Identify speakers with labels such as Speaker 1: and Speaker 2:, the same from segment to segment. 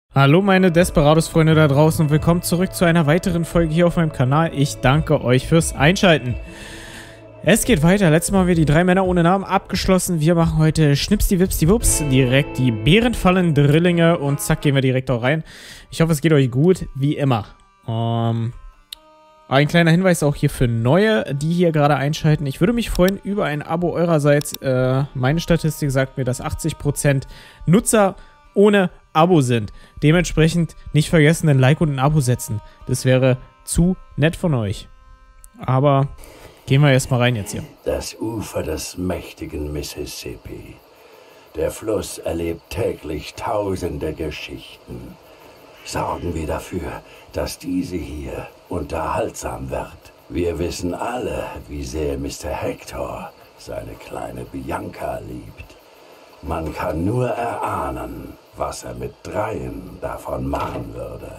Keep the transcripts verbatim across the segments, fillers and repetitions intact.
Speaker 1: Hallo meine Desperados-Freunde da draußen und willkommen zurück zu einer weiteren Folge hier auf meinem Kanal. Ich danke euch fürs Einschalten. Es geht weiter. Letztes Mal haben wir die drei Männer ohne Namen abgeschlossen. Wir machen heute Schnipsdi-Wipsdi-Wups, direkt die Bärenfallen-Drillinge und zack, gehen wir direkt auch rein. Ich hoffe, es geht euch gut, wie immer. Ähm, ein kleiner Hinweis auch hier für Neue, die hier gerade einschalten. Ich würde mich freuen über ein Abo eurerseits. Äh, meine Statistik sagt mir, dass achtzig Prozent Nutzer ohne Abo sind. Dementsprechend nicht vergessen, ein Like und ein Abo setzen. Das wäre zu nett von euch. Aber gehen wir erstmal rein jetzt hier.
Speaker 2: Das Ufer des mächtigen Mississippi. Der Fluss erlebt täglich tausende Geschichten. Sorgen wir dafür, dass diese hier unterhaltsam wird. Wir wissen alle, wie sehr Mister Hector seine kleine Bianca liebt. Man kann nur erahnen, was er mit dreien davon machen würde.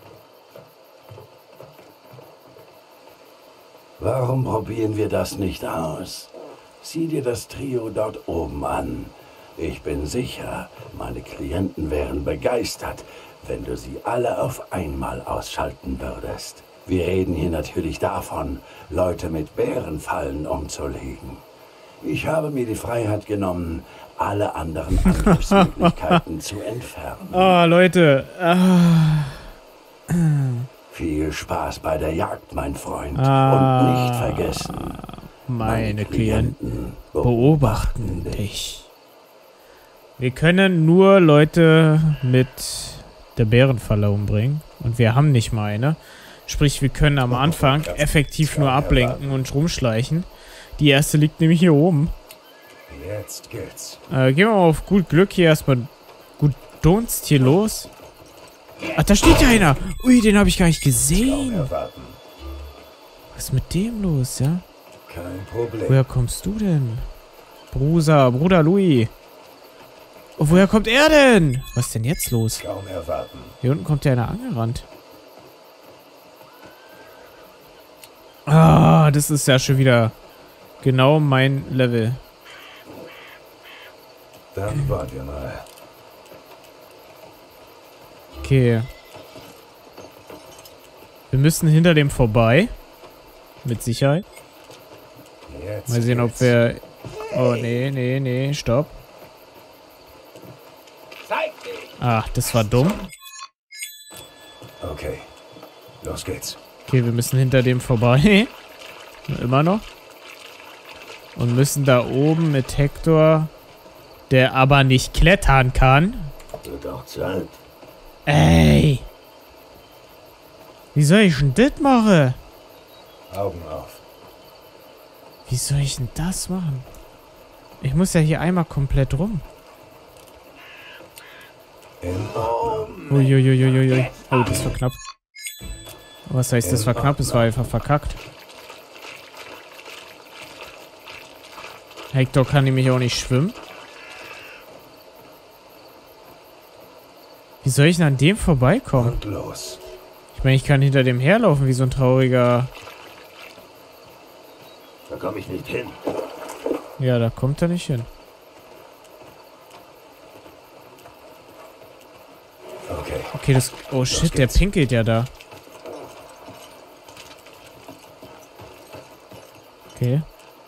Speaker 2: Warum probieren wir das nicht aus? Sieh dir das Trio dort oben an. Ich bin sicher, meine Klienten wären begeistert, wenn du sie alle auf einmal ausschalten würdest. Wir reden hier natürlich davon, Leute mit Bärenfallen umzulegen. Ich habe mir die Freiheit genommen, alle anderen Angriffsmöglichkeiten zu entfernen.
Speaker 1: Oh, Leute. Ah.
Speaker 2: Viel Spaß bei der Jagd, mein Freund.
Speaker 1: Ah.
Speaker 2: Und nicht vergessen,
Speaker 1: Meine,
Speaker 2: meine
Speaker 1: Klienten
Speaker 2: Klienten
Speaker 1: beobachten dich. Wir können nur Leute mit der Bärenfalle umbringen. Und wir haben nicht mal eine. Sprich, wir können am Anfang effektiv nur ablenken und rumschleichen. Die erste liegt nämlich hier oben.
Speaker 2: Jetzt geht's.
Speaker 1: Äh, gehen wir mal auf gut Glück hier erstmal gut Dunst hier los. Ach, da steht ja einer. Ui, den habe ich gar nicht gesehen. Was ist mit dem los, ja?
Speaker 2: Kein Problem.
Speaker 1: Woher kommst du denn? Bruder, Bruder Louis. Oh, woher kommt er denn? Was ist denn jetzt los?
Speaker 2: Kaum erwarten.
Speaker 1: Hier unten kommt ja einer angerannt. Ah, das ist ja schon wieder genau mein Level.
Speaker 2: Dann warten wir mal.
Speaker 1: Okay. Wir müssen hinter dem vorbei. Mit Sicherheit.
Speaker 2: Jetzt
Speaker 1: Mal sehen, ob
Speaker 2: geht's.
Speaker 1: wir... Oh, nee, nee, nee, stopp. Ach, das war dumm.
Speaker 2: Okay, los geht's.
Speaker 1: Okay, wir müssen hinter dem vorbei. Immer noch. Und müssen da oben mit Hector, der aber nicht klettern kann.
Speaker 2: Wird auch Zeit.
Speaker 1: Ey! Wie soll ich denn das machen?
Speaker 2: Augen auf.
Speaker 1: Wie soll ich denn das machen? Ich muss ja hier einmal komplett rum.
Speaker 2: In Ordnung.
Speaker 1: Uiuiuiui. Oh, das war knapp. Was heißt, das war knapp? Es war einfach verkackt. Hector kann nämlich auch nicht schwimmen. Wie soll ich denn an dem vorbeikommen?
Speaker 2: Und los.
Speaker 1: Ich meine, ich kann hinter dem herlaufen wie so ein trauriger...
Speaker 2: Da komme ich nicht hin.
Speaker 1: Ja, da kommt er nicht hin.
Speaker 2: Okay.
Speaker 1: Okay, das... Oh shit, der pinkelt ja da. Okay.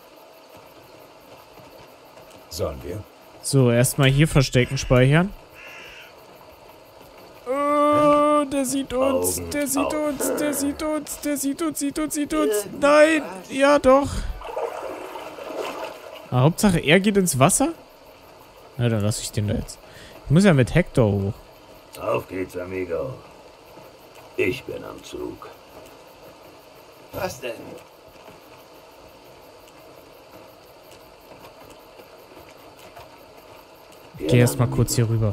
Speaker 2: Sollen wir?
Speaker 1: So, erstmal hier verstecken, speichern. Oh, der sieht uns, der sieht uns, der sieht uns, der sieht uns, sieht uns, sieht uns. Nein, ja doch. Ah, Hauptsache, er geht ins Wasser? Na, dann lasse ich den da jetzt. Ich muss ja mit Hector hoch.
Speaker 2: Auf geht's, amigo. Ich bin am Zug. Was denn?
Speaker 1: Geh erstmal kurz hier rüber.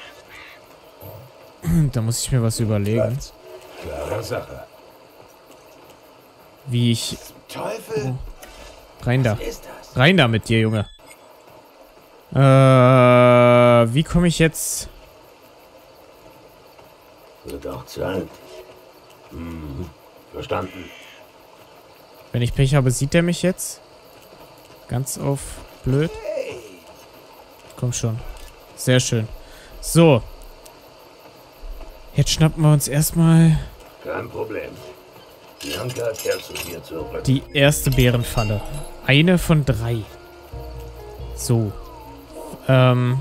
Speaker 1: Da muss ich mir was überlegen.
Speaker 2: Klare Sache.
Speaker 1: Wie ich...
Speaker 2: Teufel?
Speaker 1: Oh. Rein da.
Speaker 2: Ist das?
Speaker 1: Rein da mit dir, Junge. Äh, wie komme ich jetzt...
Speaker 2: Wird auch Zeit. Hm, verstanden.
Speaker 1: Wenn ich Pech habe, sieht er mich jetzt? Ganz auf blöd. Komm schon. Sehr schön. So. Jetzt schnappen wir uns erstmal
Speaker 2: Kein Problem. Bianca kehrt zu dir zurück.
Speaker 1: die erste Bärenfalle. Eine von drei. So. Ähm.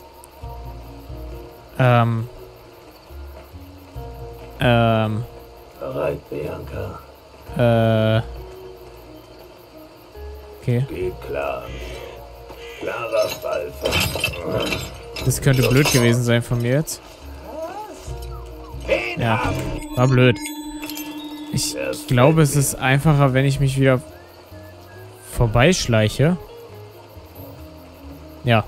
Speaker 1: Ähm. Ähm.
Speaker 2: Bereit, Bianca.
Speaker 1: Äh. Okay.
Speaker 2: Geht klar. Klarer Fall.
Speaker 1: Das könnte blöd gewesen sein von mir jetzt. Ja, war blöd. Ich glaube, es ist einfacher, wenn ich mich wieder vorbeischleiche. Ja.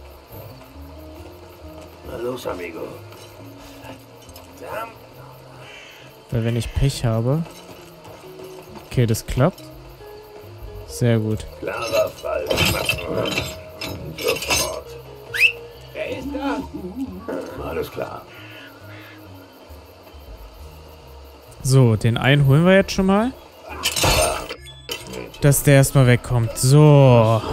Speaker 2: Na los, amigo.
Speaker 1: Weil wenn ich Pech habe... Okay, das klappt. Sehr gut.
Speaker 2: Klarer Fall. Sofort. Wer ist da? Alles klar.
Speaker 1: So, den einen holen wir jetzt schon mal. Dass der erstmal wegkommt. So.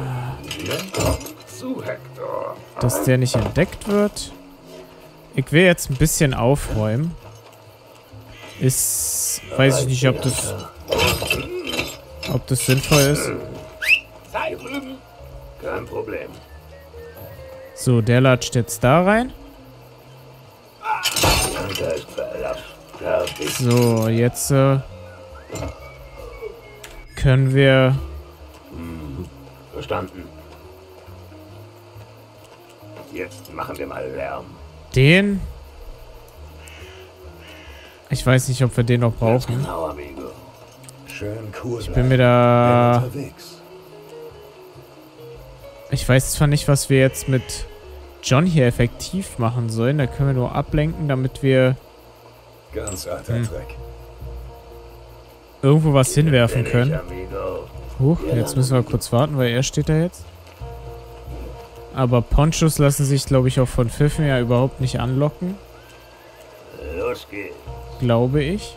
Speaker 2: Zu Hector.
Speaker 1: Dass der nicht entdeckt wird. Ich will jetzt ein bisschen aufräumen. Ist... Weiß ich nicht, ob das... Ob das sinnvoll ist.
Speaker 2: Sei drüben. Kein Problem.
Speaker 1: So, der latscht jetzt da rein.
Speaker 2: Bianca ist verlassen. Fertig.
Speaker 1: So, jetzt äh, können wir...
Speaker 2: Verstanden. Jetzt machen wir mal Lärm.
Speaker 1: Den... Ich weiß nicht, ob wir den noch brauchen.
Speaker 2: Genau, amigo. Schön cool.
Speaker 1: Ich bin mir da... Ich weiß zwar nicht, was wir jetzt mit John hier effektiv machen sollen. Da können wir nur ablenken, damit wir
Speaker 2: Ganz alter
Speaker 1: hm.
Speaker 2: Dreck.
Speaker 1: irgendwo was hinwerfen können.
Speaker 2: Amigo.
Speaker 1: Huch, jetzt müssen wir kurz warten, weil er steht da jetzt. Aber Ponchos lassen sich, glaube ich, auch von Pfiffen ja überhaupt nicht anlocken.
Speaker 2: Los geht's.
Speaker 1: Glaube ich.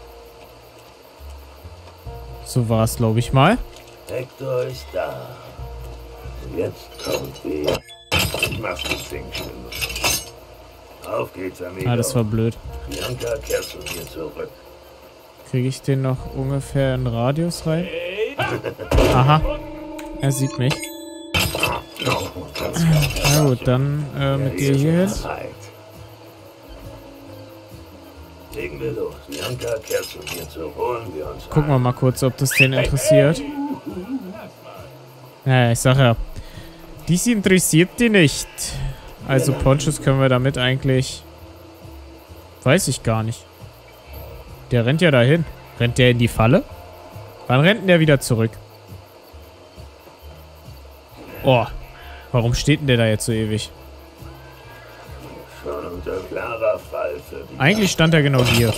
Speaker 1: So war es, glaube ich, mal.
Speaker 2: Hector ist da. Und jetzt kommt die Massenfingstimmen. Auf geht's, amigo.
Speaker 1: Ah, das war blöd.
Speaker 2: Bianca kehrt zu dir zurück.
Speaker 1: Kriege ich den noch ungefähr in Radius rein? Aha. Er sieht mich. Na gut, dann äh, mit dir hier hin.
Speaker 2: Legen wir los. Bianca kehrt zu dir zurück. Holen wir uns
Speaker 1: Gucken wir mal kurz, ob das den interessiert. Ja, ich sag ja. Dies interessiert die nicht. Also Ponchos können wir damit eigentlich... Weiß ich gar nicht. Der rennt ja dahin. Rennt der in die Falle? Wann rennt denn der wieder zurück? Oh. Warum steht denn der da jetzt so ewig?
Speaker 2: Schon unter klarer Fall für die
Speaker 1: Eigentlich stand er genau hier.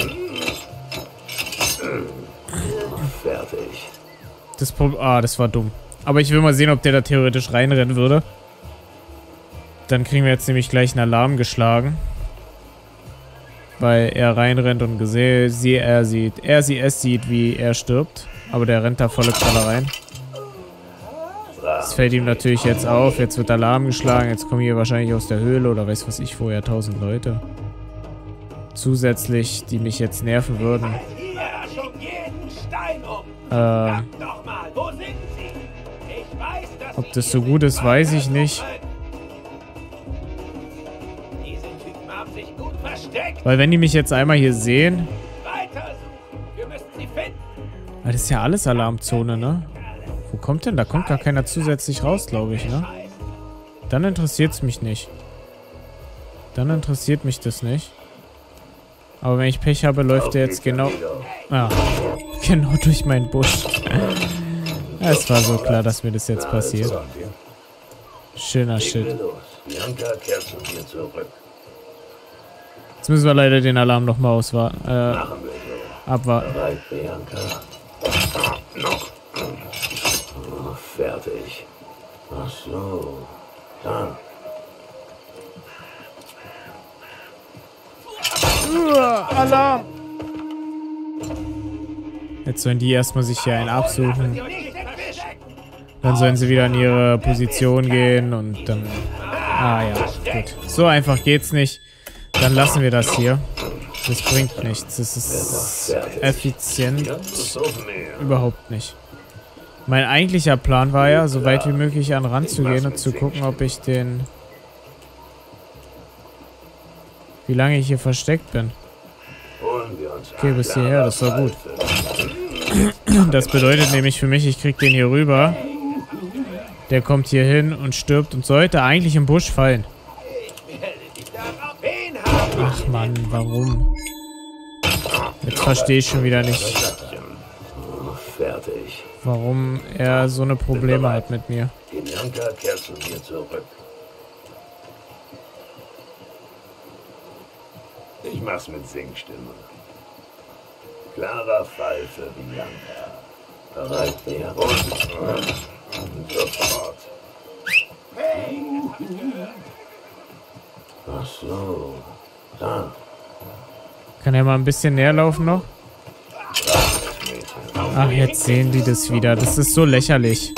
Speaker 2: fertig.
Speaker 1: Das Pro ah, das war dumm. Aber ich will mal sehen, ob der da theoretisch reinrennen würde. Dann kriegen wir jetzt nämlich gleich einen Alarm geschlagen. Weil er reinrennt und gesehen, sie, er sieht, er sie, es sieht, wie er stirbt. Aber der rennt da volle Kralle rein. Das fällt ihm natürlich jetzt auf. Jetzt wird Alarm geschlagen. Jetzt kommen hier wahrscheinlich aus der Höhle oder weiß was ich vorher tausend Leute. Zusätzlich, die mich jetzt nerven würden. Ähm, ob das so gut ist, weiß ich nicht. Weil wenn die mich jetzt einmal hier sehen... Weil das ist ja alles Alarmzone, ne? Wo kommt denn? Da kommt gar keiner zusätzlich raus, glaube ich, ne? Dann interessiert es mich nicht. Dann interessiert mich das nicht. Aber wenn ich Pech habe, läuft der jetzt genau... Ah, genau durch meinen Busch. Es war so klar, dass mir das jetzt passiert. Schöner Shit. Jetzt müssen wir leider den Alarm nochmal auswarten. Äh, abwarten.
Speaker 2: Fertig. Ach so. Dann.
Speaker 1: Uh, Alarm! Jetzt sollen die erstmal sich hier einen absuchen. Dann sollen sie wieder in ihre Position gehen und dann... Ah ja, gut. So einfach geht's nicht. Dann lassen wir das hier. Das bringt nichts. Das ist effizient. Überhaupt nicht. Mein eigentlicher Plan war ja, so weit wie möglich an den Rand zu gehen und zu gucken, ob ich den... Wie lange ich hier versteckt bin. Okay, bis hierher, das war gut. Das bedeutet nämlich für mich, ich krieg den hier rüber. Der kommt hier hin und stirbt und sollte eigentlich im Busch fallen. Ach Mann, warum? Jetzt verstehe ich schon wieder nicht, warum er so eine Probleme hat mit mir.
Speaker 2: Bianca, kehrt zu mir zurück. Ich mach's mit Singstimme. Klarer Fall für Bianca. Bereit wer und sofort. Ach so. Da.
Speaker 1: Kann er mal ein bisschen näher laufen noch? Ach, jetzt sehen die das wieder. Das ist so lächerlich.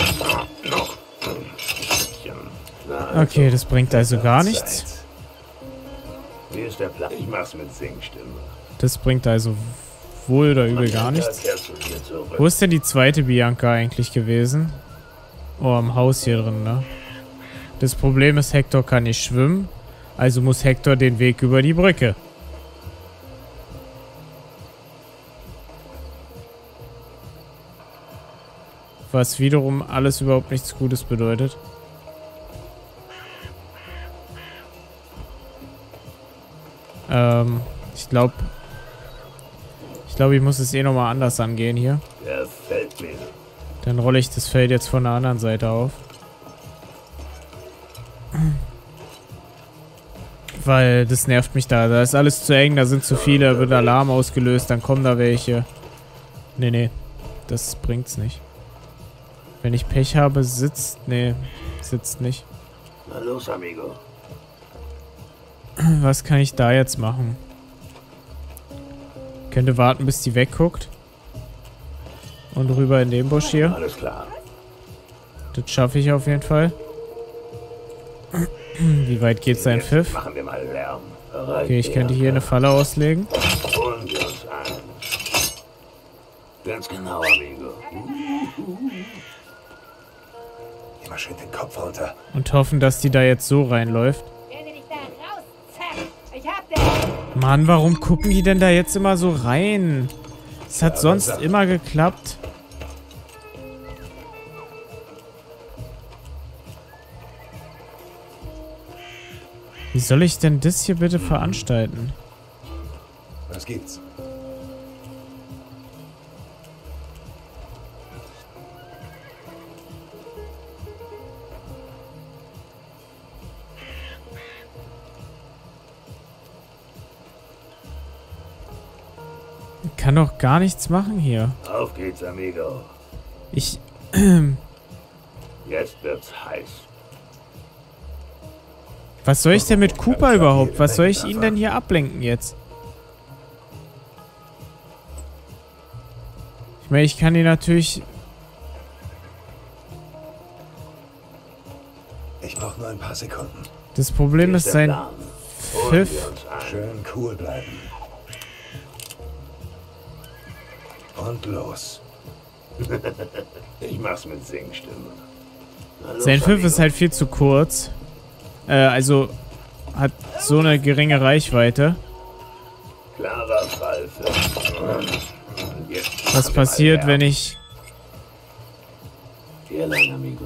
Speaker 1: Okay, das bringt also gar nichts.
Speaker 2: Wie ist der Plan? Ich mach's mit Singstimme.
Speaker 1: Das bringt also wohl oder übel gar nichts. Wo ist denn die zweite Bianca eigentlich gewesen? Oh, am Haus hier drin, ne? Das Problem ist, Hector kann nicht schwimmen. Also muss Hector den Weg über die Brücke. Was wiederum alles überhaupt nichts Gutes bedeutet. Ähm, ich glaube... Ich glaube, ich muss es eh nochmal anders angehen hier.
Speaker 2: Der fällt mir.
Speaker 1: Dann rolle ich das Feld jetzt von der anderen Seite auf. Weil das nervt mich da. Da ist alles zu eng, da sind zu viele, da wird Alarm ausgelöst, dann kommen da welche. Nee, nee. Das bringt's nicht. Wenn ich Pech habe, sitzt... Nee, sitzt nicht.
Speaker 2: Na los, amigo.
Speaker 1: Was kann ich da jetzt machen? Könnte warten, bis die wegguckt. Und rüber in den Busch hier.
Speaker 2: Alles klar.
Speaker 1: Das schaffe ich auf jeden Fall. Wie weit geht sein Pfiff?
Speaker 2: Machen wir mal Lärm.
Speaker 1: Okay, ich könnte hier eine Falle auslegen.
Speaker 2: Holen wir uns ein. Ganz genau, amigo. Immer schön den Kopf runter.
Speaker 1: Und hoffen, dass die da jetzt so reinläuft. Mann, warum gucken die denn da jetzt immer so rein? Es hat sonst immer geklappt. Wie soll ich denn das hier bitte veranstalten?
Speaker 2: Was gibt's?
Speaker 1: Ich kann doch gar nichts machen hier.
Speaker 2: Auf geht's, amigo.
Speaker 1: Ich...
Speaker 2: Jetzt wird's heiß.
Speaker 1: Was soll ich denn mit Cooper überhaupt? Was soll ich ihn denn hier ablenken jetzt? Ich meine, ich kann ihn natürlich...
Speaker 3: Ich brauche nur ein paar Sekunden.
Speaker 1: Das Problem ist sein Pfiff.
Speaker 3: Schön cool bleiben. Und los.
Speaker 2: Ich mach's mit Singstimme.
Speaker 1: Sein Pfiff ist halt viel zu kurz. Äh, also hat so eine geringe Reichweite.
Speaker 2: Klarer Fall für...
Speaker 1: Was passiert, wenn ich...
Speaker 2: Hier lang, amigo.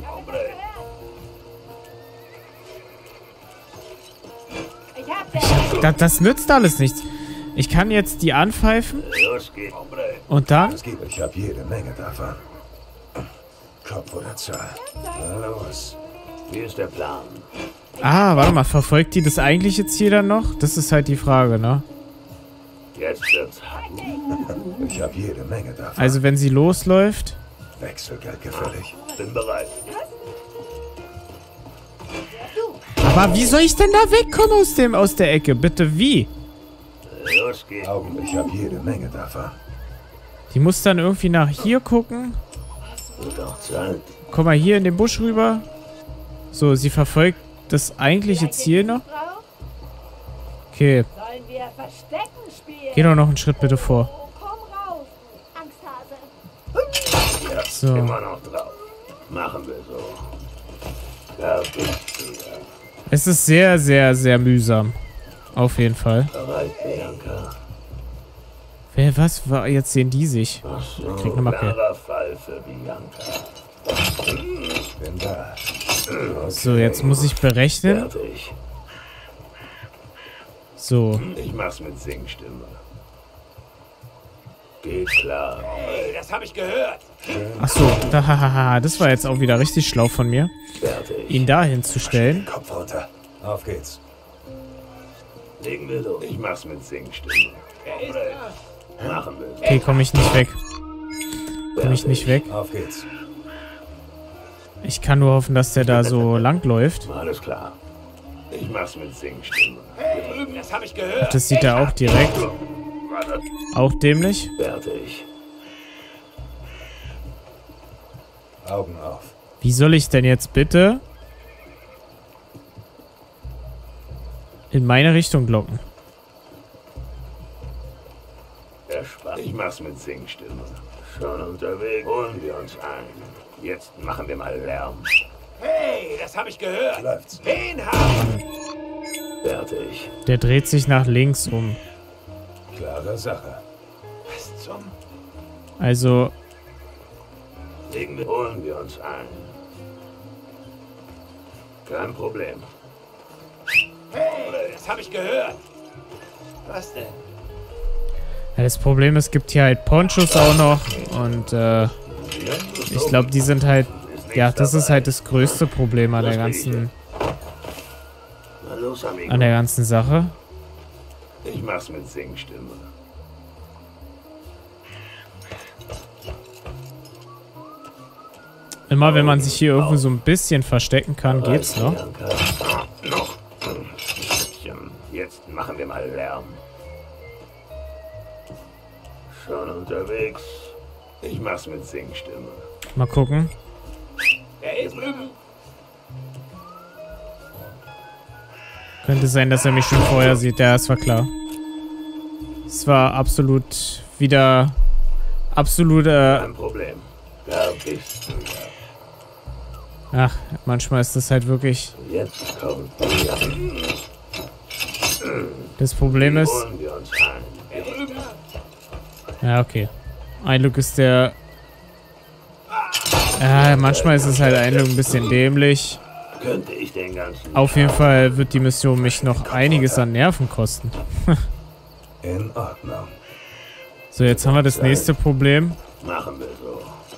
Speaker 1: Ich, das, das nützt alles nichts. Ich kann jetzt die anpfeifen.
Speaker 2: Los geht's.
Speaker 1: Und dann...
Speaker 3: Ich habe jede Menge davon. Kopf oder Zahl. Na los.
Speaker 2: Wie ist der Plan?
Speaker 1: Ah, warte mal. Verfolgt die das eigentliche Ziel dann noch? Das ist halt die Frage, ne?
Speaker 2: Jetzt wird's heiß.
Speaker 3: Ich habe jede Menge davon.
Speaker 1: Also wenn sie losläuft...
Speaker 3: Wechselgeld gefällig.
Speaker 2: Bin bereit.
Speaker 1: Aber wie soll ich denn da wegkommen aus dem aus der Ecke? Bitte, wie?
Speaker 2: Los geht's.
Speaker 3: Augen, ich habe jede Menge davon.
Speaker 1: Die muss dann irgendwie nach hier gucken.
Speaker 2: Wird auch Zeit.
Speaker 1: Komm mal hier in den Busch rüber. So, sie verfolgt das eigentliche Ziel noch. Okay.
Speaker 4: Wollen wir Verstecken spielen?
Speaker 1: Geh doch noch einen Schritt bitte vor.
Speaker 4: Oh, komm raus, Angsthase.
Speaker 2: Ja,
Speaker 1: So.
Speaker 2: immer noch drauf. Machen wir so. Da bist du ja.
Speaker 1: Es ist sehr, sehr, sehr mühsam. Auf jeden Fall.
Speaker 2: Bereit, Bianca.
Speaker 1: Wer, was war? Jetzt sehen die sich.
Speaker 2: Ach so,
Speaker 1: Krieg eine Macke.
Speaker 2: klarer Fall für Bianca.
Speaker 3: Bin da.
Speaker 1: So, jetzt muss ich berechnen.
Speaker 2: Fertig.
Speaker 1: So.
Speaker 2: Ich mach's mit Singstimme. Geht klar.
Speaker 5: Hey, das habe ich gehört.
Speaker 1: Ach so. Da, hahaha, das war jetzt auch wieder richtig schlau von mir,
Speaker 2: Fertig.
Speaker 1: ihn da hinzustellen.
Speaker 3: Kopf runter. Auf geht's.
Speaker 2: Legen wir los. Ich mach's mit Singstimme.
Speaker 5: Er ist da.
Speaker 2: Machen wir so.
Speaker 1: Okay, komme ich nicht weg. Komme ich nicht weg.
Speaker 3: Auf geht's.
Speaker 1: Ich kann nur hoffen, dass der da so lang läuft.
Speaker 2: Alles klar. Ich mach's mit Singstimme.
Speaker 5: Hey, drüben, das habe ich gehört.
Speaker 1: Das sieht er auch direkt.
Speaker 2: Warte.
Speaker 1: Auch dämlich.
Speaker 2: Fertig.
Speaker 3: Augen auf.
Speaker 1: Wie soll ich denn jetzt bitte in meine Richtung locken?
Speaker 2: Erspannt. Ich mach's mit Singstimme. Schon unterwegs. Holen wir uns ein. Jetzt machen wir mal Lärm.
Speaker 5: Hey, das habe ich gehört.
Speaker 3: Läuft's.
Speaker 5: Wen haben?
Speaker 2: Fertig.
Speaker 1: Der dreht sich nach links um.
Speaker 3: Klare Sache.
Speaker 5: Was zum...
Speaker 1: Also,
Speaker 2: Legen wir, holen wir uns ein. Kein Problem.
Speaker 5: Hey, das habe ich gehört. Was denn?
Speaker 1: ja, das Problem ist, es gibt hier halt Ponchos auch noch. Und äh, ich glaube, die sind halt... Ja, das ist halt das größte Problem an der ganzen,
Speaker 2: Na los, Amigo.
Speaker 1: an der ganzen Sache.
Speaker 2: Ich mach's mit Singstimme.
Speaker 1: Immer wenn man sich hier irgendwo so ein bisschen verstecken kann, geht's noch.
Speaker 2: Bianca. Noch ein Stückchen. Jetzt machen wir mal Lärm. Schon unterwegs. Ich mach's mit Singstimme.
Speaker 1: Mal gucken.
Speaker 5: Er ist drüben.
Speaker 1: Könnte sein, dass er mich schon vorher sieht. Ja, das war klar. Es war absolut wieder... Absolut, äh...
Speaker 2: Kein Problem. Da bist du ja.
Speaker 1: Ach, manchmal ist das halt wirklich...
Speaker 2: Jetzt kommt Bianca.
Speaker 1: Das Problem ist...
Speaker 2: Holen wir uns ein.
Speaker 5: Er ist da.
Speaker 1: Ja, okay. Ein Look ist der... Ja, manchmal ist es halt ein Look ein bisschen dämlich.
Speaker 2: Könnte ich den ganzen...
Speaker 1: Auf jeden Fall wird die Mission mich noch einiges an Nerven kosten.
Speaker 3: In Ordnung.
Speaker 1: So, jetzt haben wir das nächste Problem.
Speaker 2: Machen wir so.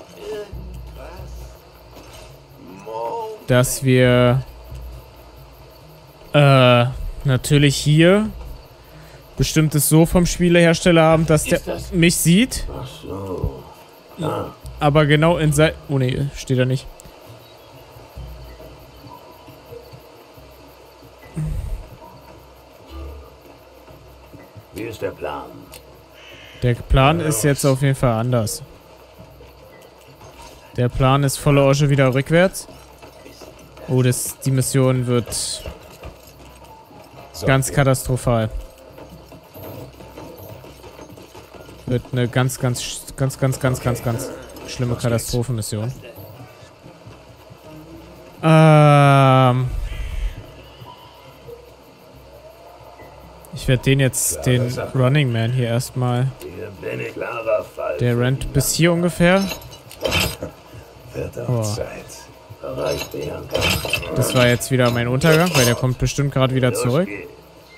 Speaker 1: Dass wir... Äh, natürlich hier... Bestimmtes so vom Spielehersteller haben, dass der mich sieht.
Speaker 2: Ach so. Ah,
Speaker 1: Aber genau in sein... Oh ne, steht da nicht.
Speaker 2: wie ist der Plan?
Speaker 1: Der Plan ist jetzt auf jeden Fall anders. Der Plan ist volle Osche wieder rückwärts. Oh, das, die Mission wird
Speaker 3: So,
Speaker 1: ganz katastrophal. Wird eine ganz, ganz, sch- ganz, ganz, ganz, ganz, ganz schlimme Katastrophenmission. Ähm... Ich werde den jetzt, den Running Man hier erstmal...
Speaker 2: Hier bin ich. Klarer Fall.
Speaker 1: Der rennt bis hier ungefähr.
Speaker 3: Wird auch
Speaker 1: Oh.
Speaker 3: Zeit.
Speaker 2: Bereit, Bianca.
Speaker 1: Das war jetzt wieder mein Untergang, weil der kommt bestimmt gerade wieder
Speaker 2: Los
Speaker 1: zurück.
Speaker 2: geht's.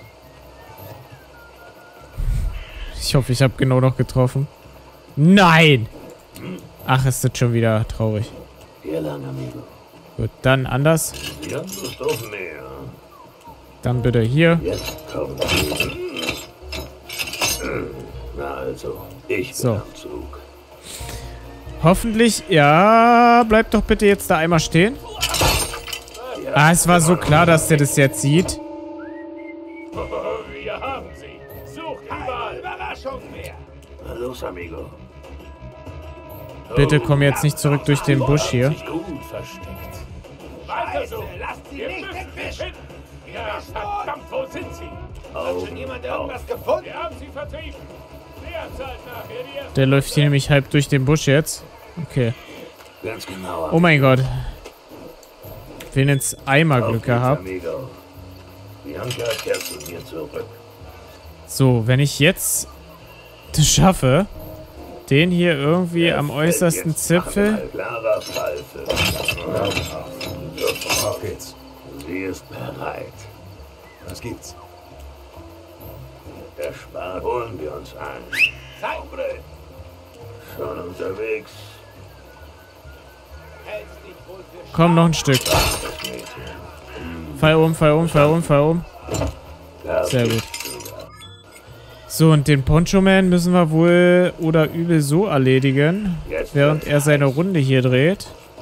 Speaker 1: Ich hoffe, ich habe genau noch getroffen. Nein! Ach, ist das schon wieder traurig.
Speaker 2: Hier lang, Amigo.
Speaker 1: Gut, dann anders.
Speaker 2: Wir haben Lust auf mehr.
Speaker 1: Dann bitte hier.
Speaker 2: Jetzt kommt die. Na also, ich bin
Speaker 1: So.
Speaker 2: am Zug.
Speaker 1: Hoffentlich... Ja, bleib doch bitte jetzt da einmal stehen. Ah, es war so klar, dass der das jetzt sieht.
Speaker 5: Wir haben sie. Sucht überall. Überraschung mehr.
Speaker 2: Na los, Amigo.
Speaker 1: Bitte komm jetzt nicht zurück durch den Busch hier.
Speaker 5: Sich gut versteckt. Weiter so. Lasst sie nicht wegwischen. Ja, verdammt, wo sind sie?
Speaker 2: Augen
Speaker 5: Jemand
Speaker 2: auf.
Speaker 5: irgendwas gefunden? Wir haben sie vertrieben. Wer zahlt nachher die erste?
Speaker 1: Der läuft hier nämlich halb durch den Busch jetzt. Okay.
Speaker 2: Ganz genau.
Speaker 1: Oh mein Gott. Wen ins Eimer
Speaker 2: Auf
Speaker 1: Glück
Speaker 2: geht's,
Speaker 1: gehabt.
Speaker 2: Amigo. Bianca kehrt zu mir zurück.
Speaker 1: So, wenn ich jetzt das schaffe, den hier irgendwie am äußersten
Speaker 2: Jetzt machen wir
Speaker 1: Zipfel.
Speaker 2: mal klarer Fall für Sofort.
Speaker 3: Auf geht's.
Speaker 2: Sie ist bereit.
Speaker 3: Was gibt's?
Speaker 2: Der Spar holen wir uns ein.
Speaker 5: Zeitbrüll.
Speaker 2: Schon unterwegs.
Speaker 5: Hältst dich wohl für
Speaker 1: Komm, noch ein Stück.
Speaker 2: Das Mädchen.
Speaker 1: Fall um, fall um, fall um, fall um.
Speaker 2: Da
Speaker 1: Sehr gut.
Speaker 2: bist du da.
Speaker 1: So, und den Poncho-Man müssen wir wohl oder übel so erledigen,
Speaker 2: Jetzt
Speaker 1: während er seine Runde hier dreht.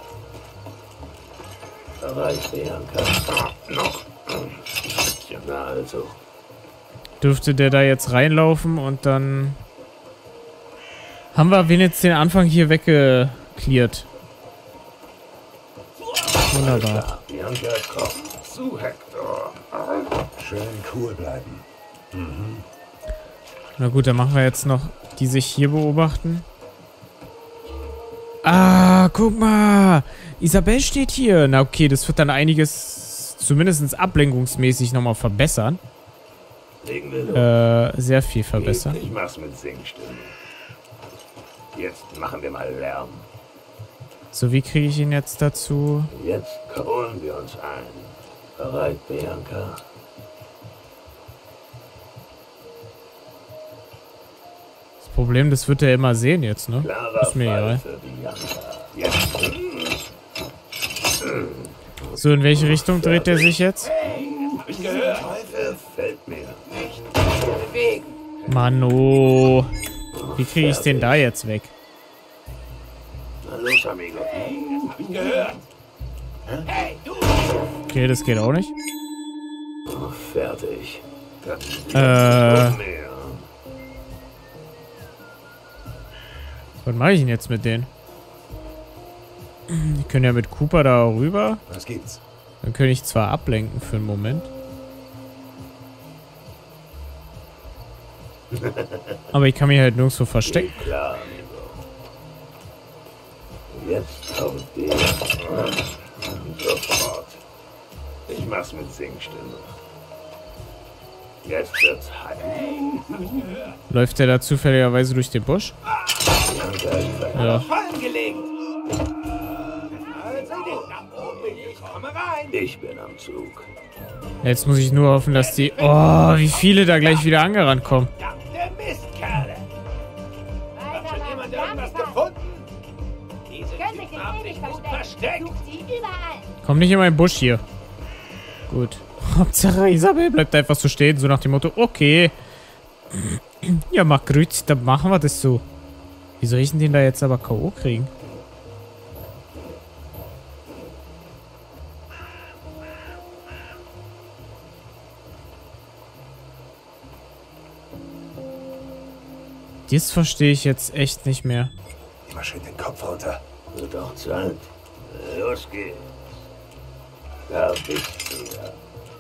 Speaker 2: Bereit, Bianca. Noch. Ja, na also.
Speaker 1: Dürfte der da jetzt reinlaufen und dann haben wir wenigstens den Anfang hier weggeklärt. Wunderbar.
Speaker 2: Bianca kommt zu Hector.
Speaker 3: Schön cool bleiben.
Speaker 1: Na gut, dann machen wir jetzt noch die sich hier beobachten. Ah, guck mal. Isabel steht hier. Na okay, das wird dann einiges, zumindest ablenkungsmäßig, nochmal verbessern.
Speaker 2: Legen wir los.
Speaker 1: Äh, sehr viel verbessern.
Speaker 2: Ich mach's mit Singstimmen. Jetzt machen wir mal Lärm.
Speaker 1: So, wie kriege ich ihn jetzt dazu?
Speaker 2: Jetzt holen wir uns ein. Bereit, Bianca?
Speaker 1: Das Problem, das wird er immer sehen jetzt, ne?
Speaker 2: Klarer
Speaker 1: Ist mir
Speaker 2: Fall
Speaker 1: egal.
Speaker 2: für Bianca. Jetzt.
Speaker 1: So, in welche Richtung dreht er sich jetzt?
Speaker 5: Hab ich gehört.
Speaker 2: Teufel fällt mir.
Speaker 5: Bewegen.
Speaker 1: Mano. Wie kriege ich den da jetzt weg?
Speaker 2: Na los, Amigo.
Speaker 5: Hab ich gehört. Hey, du.
Speaker 1: Okay, das geht auch nicht.
Speaker 2: Oh, fertig. Das
Speaker 1: Äh.
Speaker 2: noch mehr.
Speaker 1: Was mache ich denn jetzt mit denen? Die können ja mit Cooper da rüber.
Speaker 3: Was gibt's?
Speaker 1: Dann könnte ich zwar ablenken für einen Moment. Aber ich kann mich halt nirgendwo verstecken.
Speaker 2: Klar, Amigo. Jetzt kommt die. Sofort. Ich mach's mit Singstimme. Jetzt wird's heiß.
Speaker 1: Läuft der da zufälligerweise durch den Busch?
Speaker 2: Bianca ist bereit.
Speaker 1: Ja.
Speaker 5: Fallen gelegt. Also, da oben. Ich komme rein.
Speaker 2: Ich bin am Zug.
Speaker 1: Jetzt muss ich nur hoffen, dass die... Oh, wie viele da gleich wieder angerannt kommen.
Speaker 5: Verdammte Mistkerle. Hat
Speaker 4: Weiter,
Speaker 5: schon
Speaker 4: Mann.
Speaker 5: jemand
Speaker 4: Ja,
Speaker 5: irgendwas
Speaker 4: Mann.
Speaker 5: gefunden? Diese
Speaker 4: Können sich
Speaker 5: Typen
Speaker 4: den
Speaker 5: haben
Speaker 4: eh
Speaker 5: sich
Speaker 4: nicht
Speaker 5: gut
Speaker 4: verstecken.
Speaker 5: versteckt.
Speaker 4: Sucht sie überall.
Speaker 1: Komm nicht in meinen Busch hier. Gut. Hauptsache Isabel bleibt einfach so stehen, so nach dem Motto, okay. Ja, mach grüß, dann machen wir das so. Wie soll ich denn den da jetzt aber K O kriegen? Das verstehe ich jetzt echt nicht mehr.
Speaker 3: Mal schön den Kopf runter.
Speaker 2: Wird auch Zeit. Los geht's. Da bist du ja.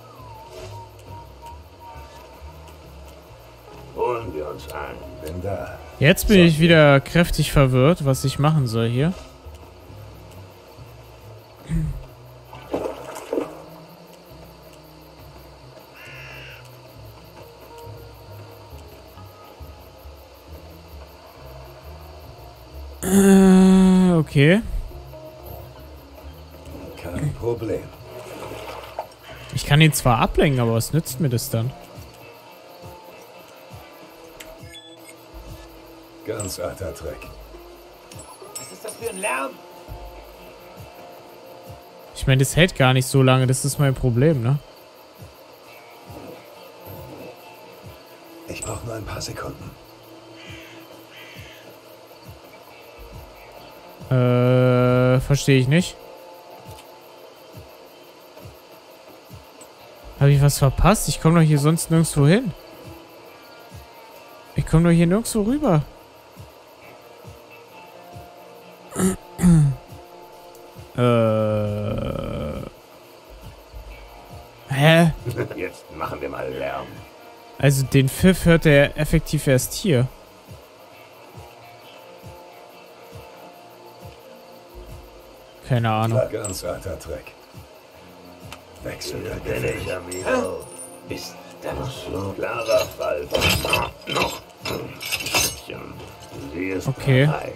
Speaker 2: Holen wir uns ein.
Speaker 3: Bin da.
Speaker 1: Jetzt bin ich wieder kräftig verwirrt, was ich machen soll hier. Äh, okay.
Speaker 3: Kein Problem.
Speaker 1: Ich kann ihn zwar ablenken, aber was nützt mir das dann?
Speaker 3: Ganz alter Trick.
Speaker 5: Was ist das für ein Lärm?
Speaker 1: Ich meine, das hält gar nicht so lange, das ist mein Problem, ne?
Speaker 3: Ich brauche nur ein paar Sekunden.
Speaker 1: Äh, verstehe ich nicht. Habe ich was verpasst? Ich komme doch hier sonst nirgendwo hin. Ich komme doch hier nirgendwo rüber. äh. Hä?
Speaker 2: Jetzt machen wir mal Lärm.
Speaker 1: Also den Pfiff hört er effektiv erst hier. Keine Ahnung.
Speaker 3: War ganz alter Dreck. Wechsel der
Speaker 2: Bin ich, amigo. Ist das so klarer Fall? Noch. Sie ist
Speaker 1: Okay.
Speaker 2: bereit.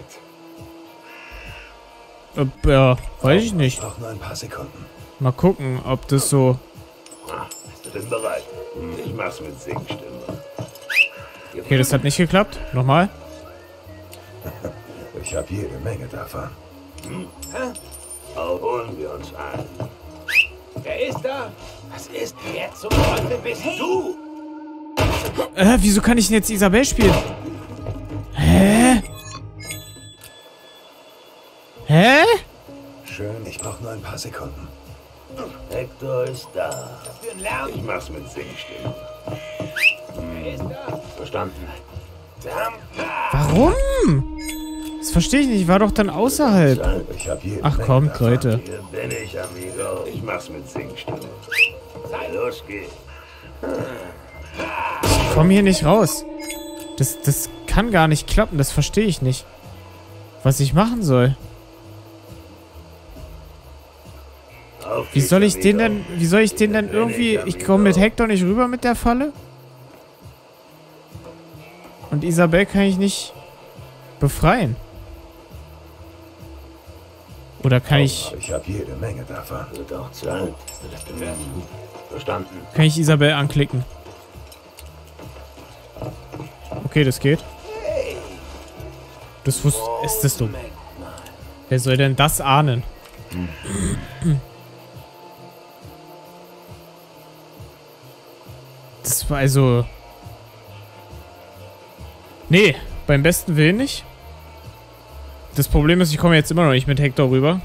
Speaker 1: Ob, ja, weiß ich nicht.
Speaker 3: Ich brauche nur ein paar Sekunden.
Speaker 1: Mal gucken, ob das so...
Speaker 2: Ah, bist du denn bereit? Ich mach's mit Singstimme.
Speaker 1: Okay, das hat nicht geklappt. Nochmal.
Speaker 3: Ich habe jede Menge davon.
Speaker 2: Auch holen wir uns ein.
Speaker 5: Wer ist da? Was ist? Wer zum Teufel bist du?
Speaker 1: Äh, wieso kann ich denn jetzt Isabel spielen? Hä? Hä?
Speaker 3: Schön, ich brauche nur ein paar Sekunden.
Speaker 2: Hector ist da.
Speaker 5: Für ein Lärm.
Speaker 2: Ich mach's mit Singstimme.
Speaker 5: Wer ist da?
Speaker 2: Verstanden?
Speaker 1: Warum? Das verstehe ich nicht. Ich war doch dann außerhalb.
Speaker 3: Ich habe jede
Speaker 1: Ach
Speaker 3: Menge
Speaker 1: komm,
Speaker 3: davon.
Speaker 1: Leute.
Speaker 2: Hier bin ich, amigo. Ich mach's mit Singstimme. Los geht's.
Speaker 1: Ich komme hier nicht raus. Das, das kann gar nicht klappen. Das verstehe ich nicht. Was ich machen soll.
Speaker 2: Auf
Speaker 1: Wie
Speaker 2: geht's,
Speaker 1: soll ich den
Speaker 2: amigo.
Speaker 1: denn... Wie soll ich den denn irgendwie... Ich komme mit Hector nicht rüber mit der Falle? Und Isabel kann ich nicht befreien. Oder kann ich...
Speaker 3: Ich habe jede Menge davon.
Speaker 2: Wird auch Zeit. Verstanden?
Speaker 1: Kann ich Isabel anklicken? Okay, das geht. Das wusste... Ist das dumm? Wer soll denn das ahnen? Das war also... Nee, beim besten Willen nicht. Das Problem ist, ich komme jetzt immer noch nicht mit Hector rüber.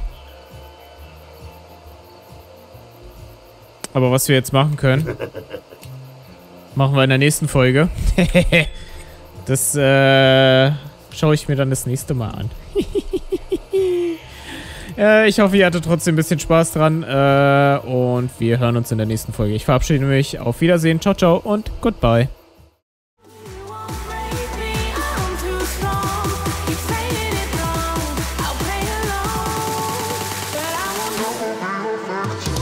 Speaker 1: Aber was wir jetzt machen können, machen wir in der nächsten Folge. Das äh, schaue ich mir dann das nächste Mal an. äh, ich hoffe, ihr hattet trotzdem ein bisschen Spaß dran. Äh, und wir hören uns in der nächsten Folge. Ich verabschiede mich. Auf Wiedersehen. Ciao, ciao und goodbye.
Speaker 6: But I won't